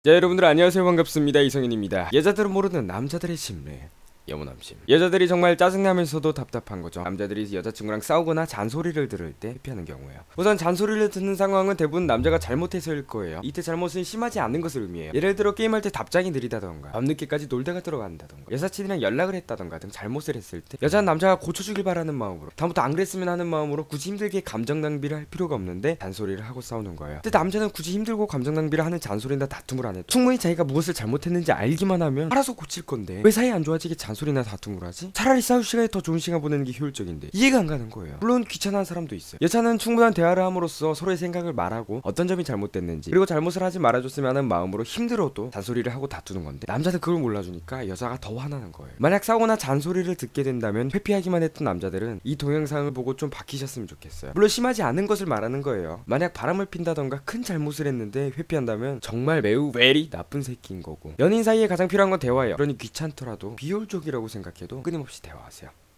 자, 여러분들 안녕하세요. 반갑습니다. 이성현입니다. 여자들은 모르는 남자들의 심리, 여무남심. 여자들이 정말 짜증나면서도 답답한 거죠. 남자들이 여자친구랑 싸우거나 잔소리를 들을 때 회피하는 경우예요. 우선 잔소리를 듣는 상황은 대부분 남자가 잘못해서일 거예요. 이때 잘못은 심하지 않은 것을 의미해요. 예를 들어 게임할 때 답장이 느리다던가, 밤늦게까지 놀다가 들어간다던가, 여사친이랑 연락을 했다던가 등 잘못을 했을 때 여자는 남자가 고쳐주길 바라는 마음으로, 다음부터 안 그랬으면 하는 마음으로 굳이 힘들게 감정 낭비를 할 필요가 없는데 잔소리를 하고 싸우는 거예요. 근데 남자는 굳이 힘들고 감정 낭비를 하는 잔소리나 다툼을 안 해도 충분히 자기가 무엇을 잘못했는지 알기만 하면 알아서 고칠 건데 왜 사이 안 좋아지게 잔소리나 다툼을 하지? 차라리 싸울 시간에 더 좋은 시간 보내는 게 효율적인데 이해가 안 가는 거예요. 물론 귀찮아하는 사람도 있어요. 여자는 충분한 대화를 함으로써 서로의 생각을 말하고 어떤 점이 잘못됐는지, 그리고 잘못을 하지 말아줬으면 하는 마음으로 힘들어도 잔소리를 하고 다투는 건데 남자는 그걸 몰라주니까 여자가 더 화나는 거예요. 만약 싸우거나 잔소리를 듣게 된다면 회피하기만 했던 남자들은 이 동영상을 보고 좀 바뀌셨으면 좋겠어요. 물론 심하지 않은 것을 말하는 거예요. 만약 바람을 핀다던가 큰 잘못을 했는데 회피한다면 정말 매우 very 나쁜 새끼인 거고, 연인 사이에 가장 필요한 건 대화예요. 그러니 귀찮더라도 비효율적이라고 생각해도 끊임없이 대화하세요.